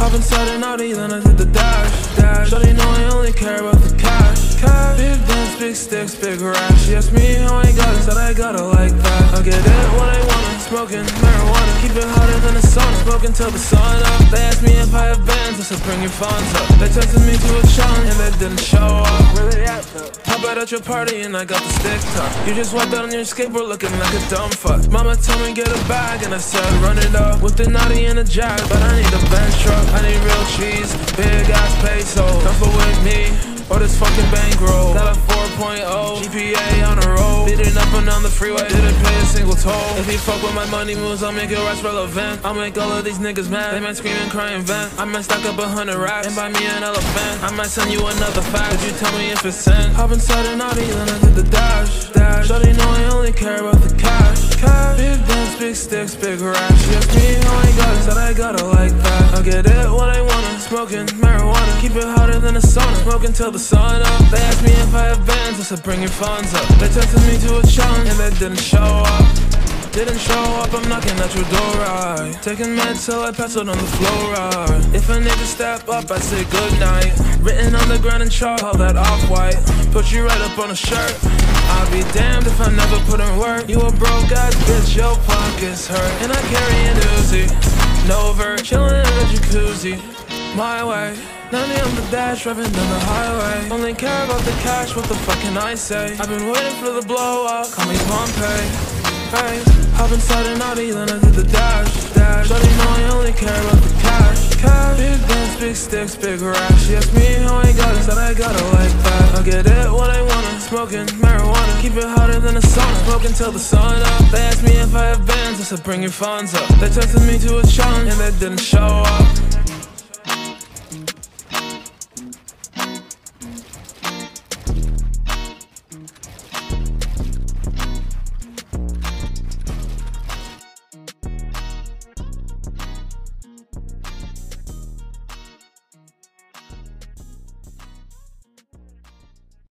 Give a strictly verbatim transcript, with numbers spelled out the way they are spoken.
Hop inside an Audi, then I hit the dash, dash. Shawty know I only care about the cash, cash. Big dance, big sticks, big racks. She asked me how I got it, said I got it like that. I get it when I want it, smoking marijuana. Keep it hotter than the sauna, smoking till the sun up. They asked me if I have bands, I said bring your funds up. They tested me to a challenge and they didn't show up. Where they at though? Pop out at your party and I got the stick tuck. You just wiped out on your skateboard looking like a dumb fuck. Mama told me get a bag and I said run it up. With the naughty and a jag, but I need a bench truck. I need real cheese, big ass peso. Don't fuck with me or this fucking bankroll. Got a four point oh G P A on the road. Beating up and down the freeway, didn't pay a single toll. If you fuck with my money moves, I'll make it rest relevant. I'll make all of these niggas mad. They might scream and cry and vent. I might stack up a hundred racks and buy me an elephant. I might send you another fact. Could you tell me if it's sent? Hop inside an Audi, then I hit the dash, dash. Shawty know I only care about the cash, cash. Big dance, big sticks, big racks. She asked me how I got it, said I got it like that. I get it when I want it, smoking marijuana. Keep it hotter than the sauna, smoking till the sun up. They asked me if I have bands, I said bring your funds up. They tested me to a challenge and they didn't show up. Didn't show up, I'm knocking at your door, right? Taking meds till I pass out on the floor, right? If a nigga step up, I say goodnight. Written on the ground in chalk, all that off-white. Put you right up on a shirt. I'll be damned if I never put in work. You a broke ass bitch, your pockets hurt. And I carry an Uzi, no vert, chillin' in a jacuzzi. My way, ninety on the dash, driving down the highway. Only care about the cash, what the fuck can I say? I've been waiting for the blow up, call me Pompeii. Hey, hop inside an Audi, then I hit the dash, dash. Shawty know I only care about the cash, cash. Big dance, big sticks, big racks. She asked me how I got it, said I got it like that. I get it when I want it, smoking marijuana. Keep it hotter than the sauna, smoking till the sun up. They asked me if I have bands, I said bring your funds up. They tested me to a challenge and they didn't show up.